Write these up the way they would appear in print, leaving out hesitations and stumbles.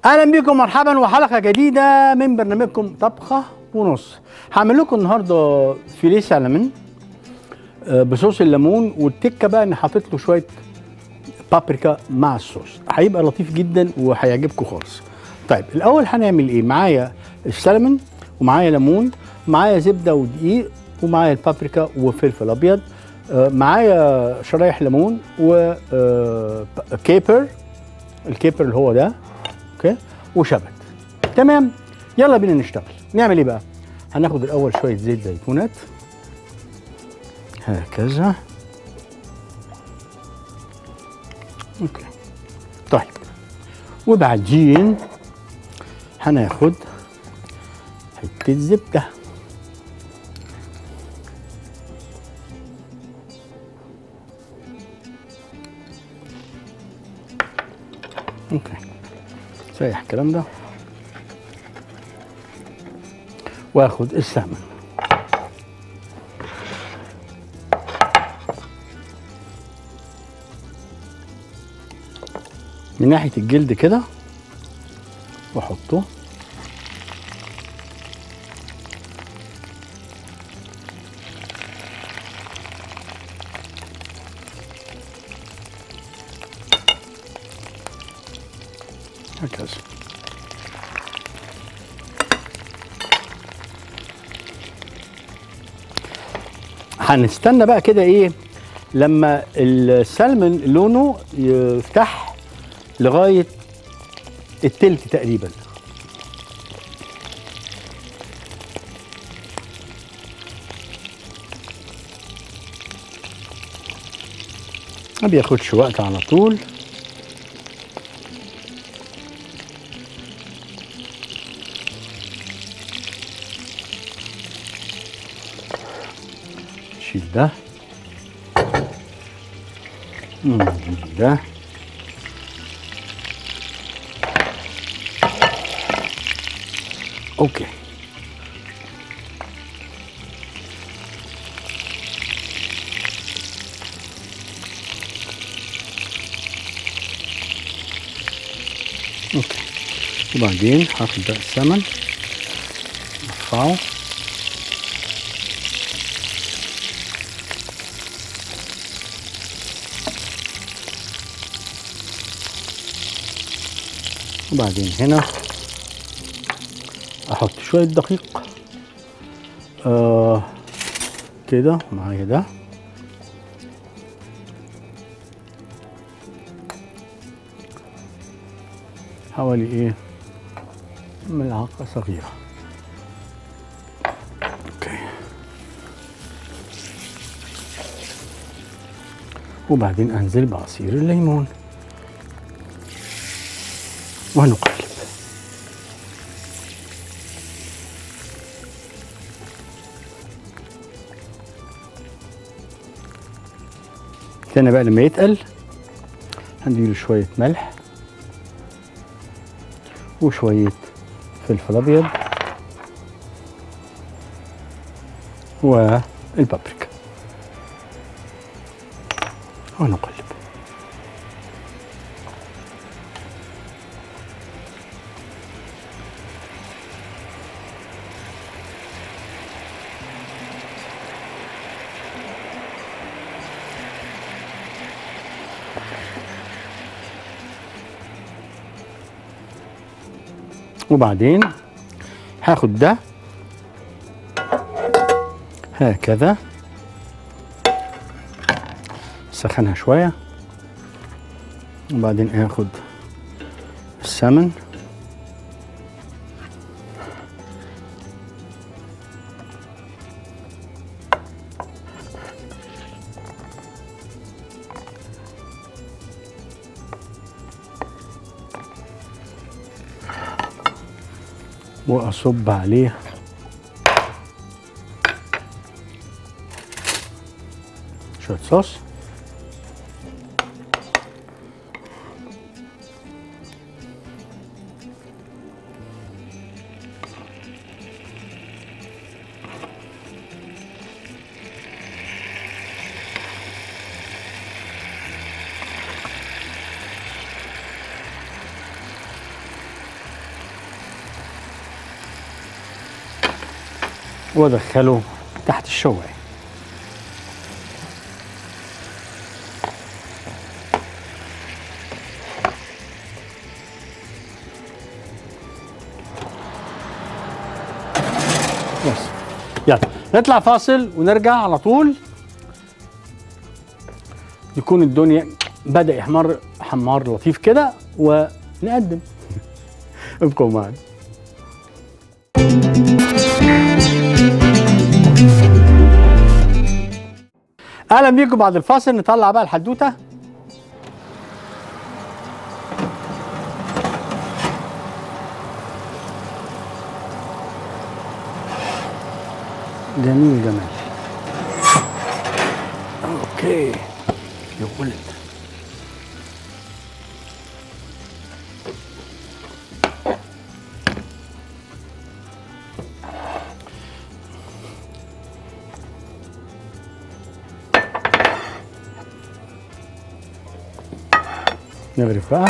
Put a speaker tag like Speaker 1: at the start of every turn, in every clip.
Speaker 1: اهلا بكم مرحبا وحلقه جديده من برنامجكم طبخه ونص. هعمل لكم النهارده فيليه سلمون بصوص الليمون، والتكه بقى اني حاطط له شويه بابريكا مع الصوص، هيبقى لطيف جدا وهيعجبكم خالص. طيب الاول هنعمل ايه؟ معايا السلمون ومعايا ليمون، معايا زبده ودقيق، ومعايا البابريكا وفلفل ابيض، معايا شرايح ليمون وكيبر، الكيبر اللي هو ده، اوكي، وشبت. تمام، يلا بينا نشتغل. نعمل ايه بقى؟ هناخد الاول شويه زيت زيتونات هكذا. اوكي، طيب، وبعدين هناخد حته زبده. اوكي، سيح الكلام ده، واخد السمن. من ناحية الجلد كده واحطه، هكذا. هنستنى بقى كده ايه لما السلمون لونه يفتح لغاية التلت تقريبا. ما بياخدش وقت على طول. شيل ده، ده، اوكي. اوكي، وبعدين هاخد بقى السمن ارفعه، وبعدين هنا احط شويه دقيق كده معايا ده، حوالي ايه ملعقه صغيره. اوكي، وبعدين انزل بعصير الليمون ونقلب. هنا بقى لما يتقل هنديله شوية ملح وشوية فلفل أبيض والبابريكا ونقلب. وبعدين هاخد ده هكذا، سخنها شوية، وبعدين اخد السمن واصب عليه شوية صوص، وادخله تحت الشوايه. بس يلا نطلع فاصل ونرجع على طول. يكون الدنيا بدأ يحمر حمار لطيف كده ونقدم. ابقوا معنا. اهلا بيكم بعد الفاصل. نطلع بقى الحدوته. جميل جمال. اوكي يا ولد. نغرف بقى.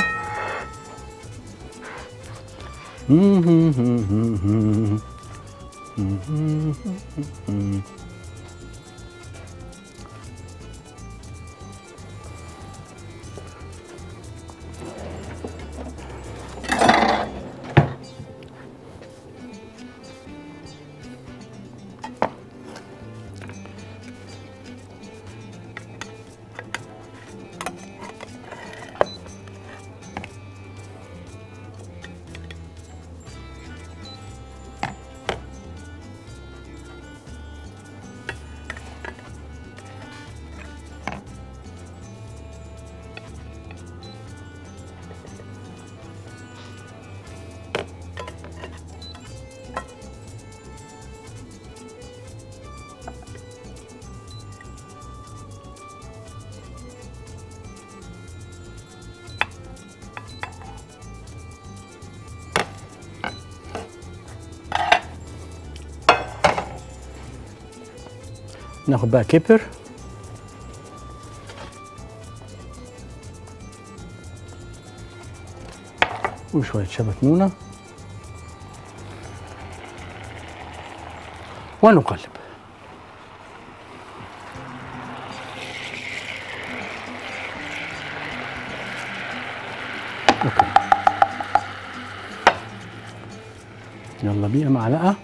Speaker 1: ناخد بقى كبر وشوية شبت ونقلب. اوكي يلا بينا معلقة.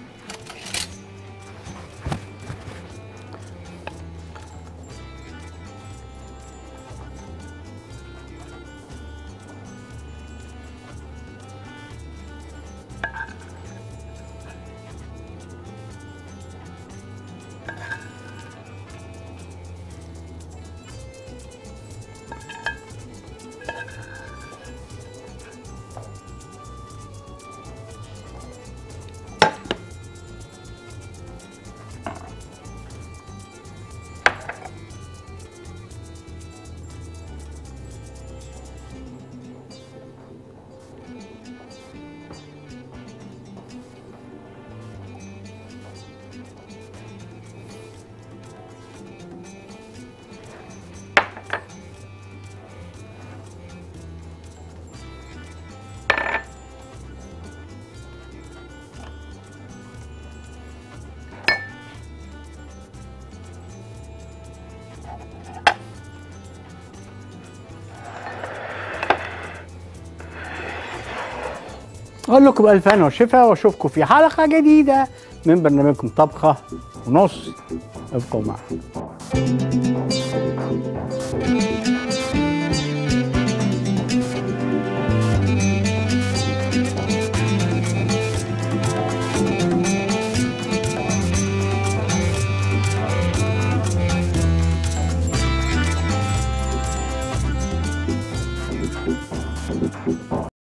Speaker 1: اقول لكم بألف هنا وشفا واشوفكم في حلقة جديدة من برنامجكم طبخة ونص. ابقوا معنا.